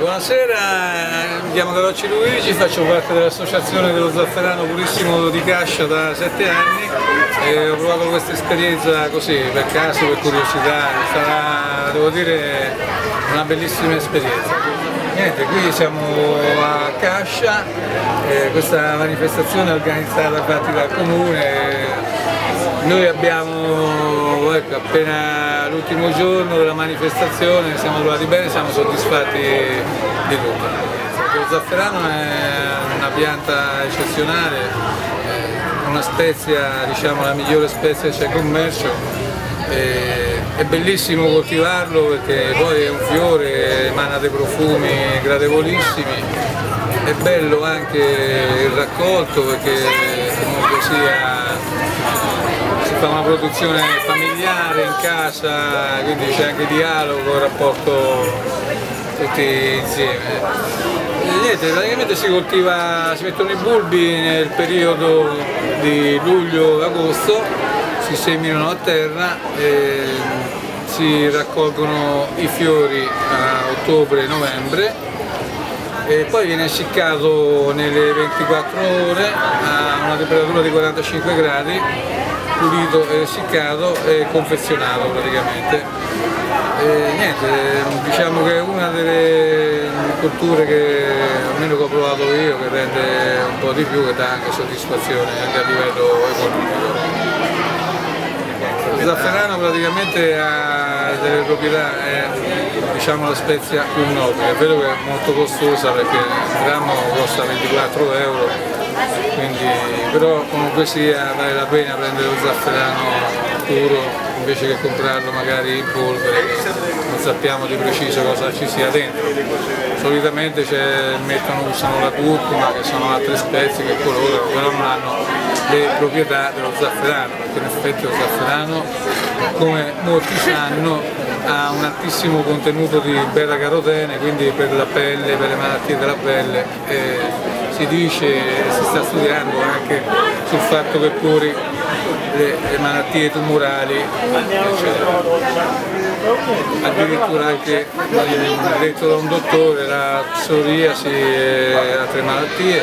Buonasera, mi chiamo Carocci Luigi, faccio parte dell'associazione dello zafferano purissimo di Cascia da 7 anni e ho provato questa esperienza così, per caso, per curiosità, sarà, devo dire, una bellissima esperienza. Niente, qui siamo a Cascia, questa manifestazione è organizzata dal Comune. Noi abbiamo, appena l'ultimo giorno della manifestazione, siamo trovati bene, siamo soddisfatti di tutto. Lo zafferano è una pianta eccezionale, una spezia, diciamo la migliore spezia che c'è in commercio. È bellissimo coltivarlo perché poi è un fiore, emana dei profumi gradevolissimi. È bello anche il raccolto perché comunque si fa una produzione familiare in casa, quindi c'è anche dialogo, rapporto tutti insieme. Niente, praticamente si coltiva, si mettono i bulbi nel periodo di luglio-agosto, si seminano a terra e si raccolgono i fiori a ottobre-novembre. E poi viene essiccato nelle 24 ore a una temperatura di 45 gradi, pulito e essiccato e confezionato praticamente. E niente, diciamo che è una delle culture che almeno che ho provato io, che rende un po' di più, che dà anche soddisfazione anche a livello economico. Il zafferano praticamente ha delle proprietà, è diciamo la spezia più nobile, è vero che è molto costosa perché il grammo costa 24 euro, quindi, però comunque sia vale la pena prendere lo zafferano puro invece che comprarlo magari in polvere, che non sappiamo di preciso cosa ci sia dentro. Solitamente usano la curcuma, che sono altre spezie che colorano, però non hanno le proprietà dello zafferano, perché in effetti lo zafferano, come molti sanno, ha un altissimo contenuto di beta-carotene, quindi per la pelle, per le malattie della pelle, si dice, si sta studiando anche sul fatto che curi le malattie tumorali, eccetera. Addirittura anche detto da un dottore, la psoriasi e altre malattie.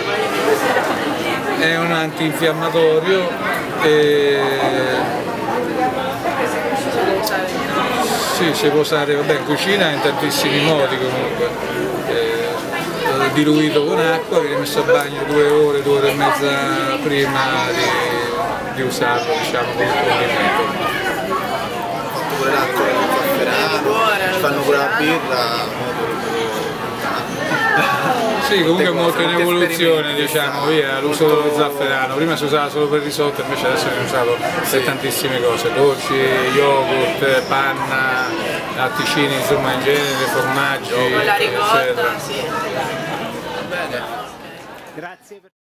È un antinfiammatorio e sì, si può usare in cucina in tantissimi modi comunque. Diluito con acqua, viene messo a bagno 2 ore, 2 ore e mezza prima di usarlo, diciamo, come condimento. Pure l'acqua ci fanno pure la birra. Sì, comunque è molto in evoluzione, diciamo, via l'uso dello zafferano. Prima si usava solo per risotto, invece adesso viene usato per tantissime cose, dolci, yogurt, panna, latticini, insomma in genere, formaggi, la ricotta, eccetera. sì. Bene. Grazie.